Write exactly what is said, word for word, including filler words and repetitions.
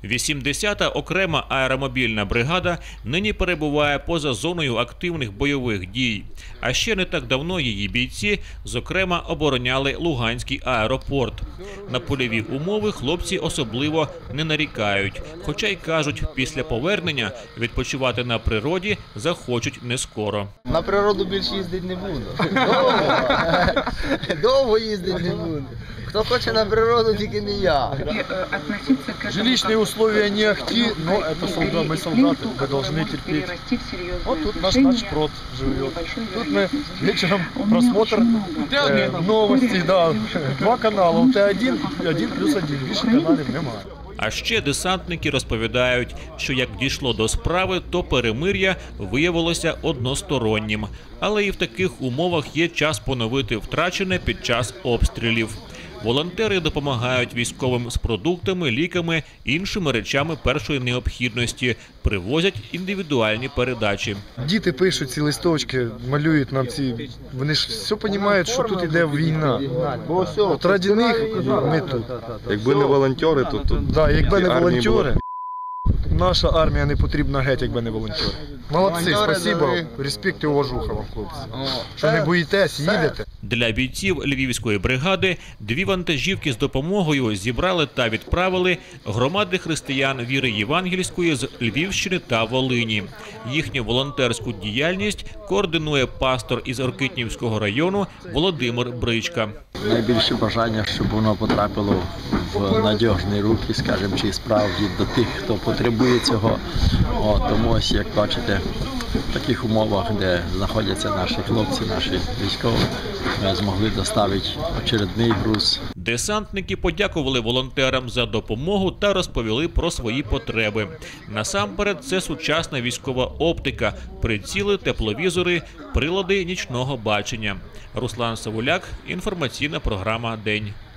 вісімдесята окрема аеромобільна бригада нині перебуває поза зоною активних бойових дій. А ще не так давно її бійці, зокрема, обороняли Луганський аеропорт. На польові умови хлопці особливо не нарікають. Хоча й кажуть, після повернення відпочивати на природі захочуть не скоро. На природу більше їздити не буду. Довго, Довго їздити не буду. Хто хоче на природу, тільки не я. Жилищные условия не ахти, но это солдаты, мы солдаты, мы должны терпеть. Вот тут наш начпрод живет. Тут мы вечером просмотр э, новостей, да, два канала, у Т один, один плюс один, більше каналів немає. А ще десантники розповідають, що як дійшло до справи, то перемир'я виявилося одностороннім. Але і в таких умовах є час поновити втрачене під час обстрілів. Волонтери допомагають військовим з продуктами, ліками, іншими речами першої необхідності, привозять індивідуальні передачі. Діти пишуть ці листочки, малюють нам ці, вони ж все розуміють, що тут йде війна. От раді них ми тут. Якби не волонтери, то тут... Да, якби не волонтери, наша армія не потрібна геть, якби не волонтери. Молодці, спасибо, респект і уважуха вам, хлопці. Що не боїтесь, їдете. Для бійців Львівської бригади дві вантажівки з допомогою зібрали та відправили громади християн віри євангельської з Львівщини та Волині. Їхню волонтерську діяльність координує пастор із Оркитнівського району Володимир Бричка. Найбільше бажання, щоб воно потрапило в надіжні руки, скажімо, чи справді до тих, хто потребує цього. О, тому ось, як бачите, в таких умовах, де знаходяться наші хлопці, наші військові, ми змогли доставити очередний груз. Десантники подякували волонтерам за допомогу та розповіли про свої потреби. Насамперед, це сучасна військова оптика, приціли, тепловізори, прилади нічного бачення. Руслан Савуляк, інформаційна програма «День».